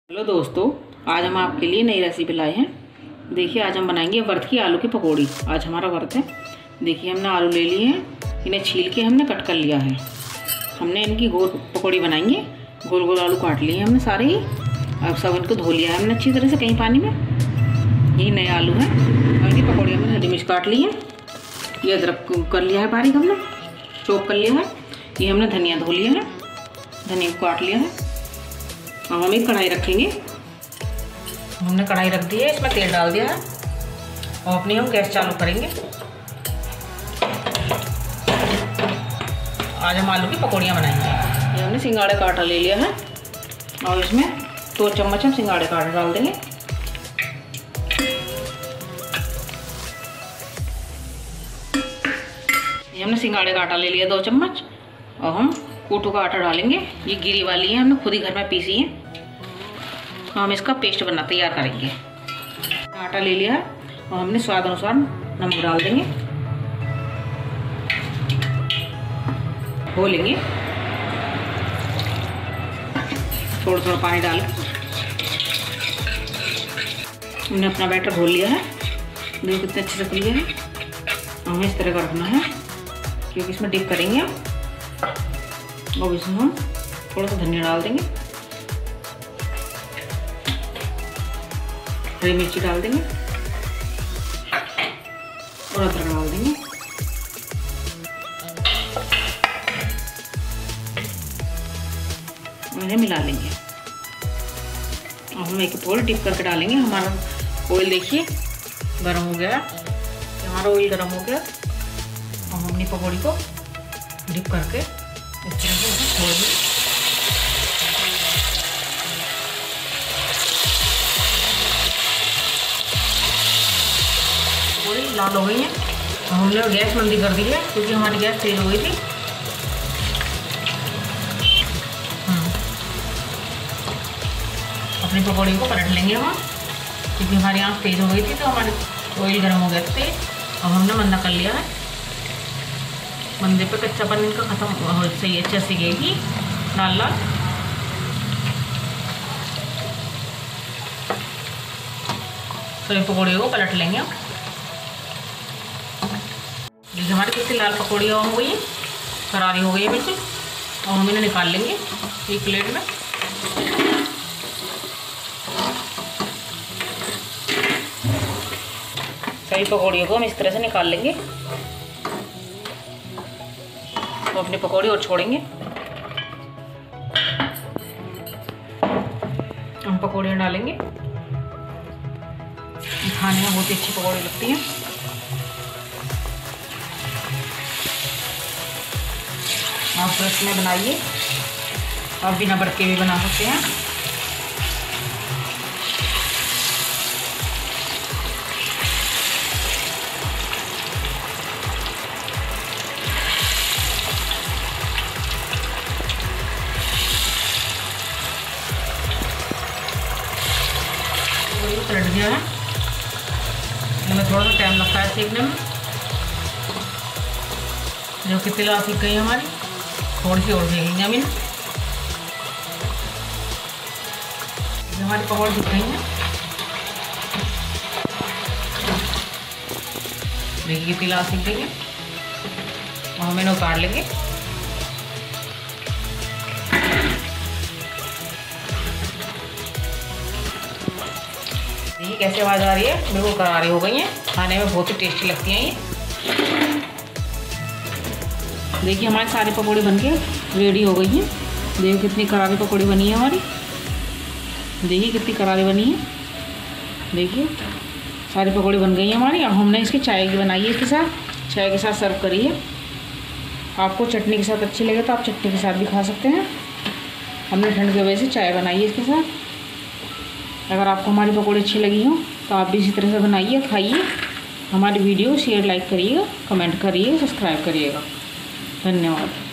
Hello दोस्तों, आज हम आपके लिए नई रेसिपी लाए हैं। देखिए, आज हम बनाएंगे व्रत की आलू की पकौड़ी। आज हमारा व्रत है। देखिए, हमने आलू ले लिए हैं, इन्हें छील के हमने कट कर लिया है। हमने इनकी गोल पकौड़ी बनाएंगे। गोल गोल आलू काट लिए हैं हमने सारे ही। अब सब इनको धो लिया है हमने अच्छी तरह से कहीं पानी में। यही नए आलू हैं और इनकी पकौड़ी हमने हरी मिर्च काट ली है। ये अदरक कर लिया है बारीक, हमने चॉप कर लिया है। ये हमने धनिया धो लिया है, धनिया को काट लिया है। अब हम एक कढ़ाई रखेंगे। हमने कढ़ाई रख दी है, इसमें तेल डाल दिया है और अपनी हम गैस चालू करेंगे। आज हम आलू की पकौड़ियाँ बनाएंगे। ये हमने सिंगाड़े का आटा ले लिया है और इसमें 2 चम्मच हम सिंगाड़े का आटा डाल देंगे। ये हमने सिंगाड़े का आटा ले लिया 2 चम्मच और हम कोटू का आटा डालेंगे। ये गिरी वाली है, हमने खुद ही घर में पीसी है। हम इसका पेस्ट बना तैयार करेंगे। आटा ले लिया है और हमने स्वाद अनुसार नमक डाल देंगे, घोलेंगे थोड़ा थोड़ा पानी डाल के। हमने अपना बैटर घोल लिया है। देखो कितने अच्छे से खुल गया है। हमें इस तरह का रखना है क्योंकि इसमें डिप करेंगे हम। और इसमें हम थोड़ा सा धनिया डाल देंगे, हरी मिर्ची डाल देंगे और अदरक डाल देंगे। इन्हें मिला लेंगे और हम एक थोड़ी डिप करके डालेंगे। हमारा ऑयल देखिए गर्म हो गया, हमारा ऑयल गर्म हो गया और हम अपनी पकौड़ी को डिप करके इस तरह से छोड़ दें। पकौड़ी लाल हो गई है और हमने गैस मंदी कर दी है क्योंकि हमारी गैस तेज हो गई थी। अपनी पकौड़ी को पलट लेंगे हम क्योंकि हमारी आँख तेज हो गई थी, तो हमारे ऑयल गर्म हो गया था तेज। अब हमने मंदा कर लिया है। मंदे पे कच्चापन इनका खत्म हो सही अच्छे से गएगी लाल लाल। तो इन पकौड़ियों को पलट लेंगे हम। देखिए हमारी कितनी लाल पकौड़ियाँ हो गई हैं, करारी हो गई है बिल्कुल। और हम इन्हें निकाल लेंगे एक प्लेट में। सभी पकौड़ियों को हम इस तरह से निकाल लेंगे। तो अपनी पकौड़ी और छोड़ेंगे। हम पकौड़ियाँ डालेंगे। खाने में बहुत ही अच्छी पकौड़ी लगती हैं। आप तो इसमें बनाइए, आप बिना बड़के भी बना सकते हैं। पलट गया है, हमें थोड़ा सा टाइम लगता है सीखने में। जो कितनी लाल सीख गई हमारी, थोड़ी सी और सीखेंगे हम इन्हें। हमारी पकौड़ी सीख गई हैं। देखिए कितनी लाल सीख गई है और हम इन्हें उतार लेंगे। देखिए कैसे आवाज़ आ रही है, बिल्कुल करारी हो गई हैं। खाने में बहुत ही टेस्टी लगती हैं ये। देखिए हमारी सारी पकौड़ी बनके रेडी हो गई हैं। देखिए कितनी करारी पकौड़ी बनी है हमारी। देखिए कितनी करारी बनी है। देखिए सारी पकौड़ी बन गई है हमारी। अब हमने इसकी चाय की बनाई है, इसके साथ चाय के साथ सर्व करी है। आपको चटनी के साथ अच्छी लगे तो आप चटनी के साथ भी खा सकते हैं। हमने ठंड की वजह से चाय बनाई है इसके साथ। अगर आपको हमारी पकौड़ी अच्छी लगी हो तो आप भी इसी तरह से बनाइए, खाइए। हमारी वीडियो शेयर लाइक करिएगा, कमेंट करिए, सब्सक्राइब करिएगा। धन्यवाद।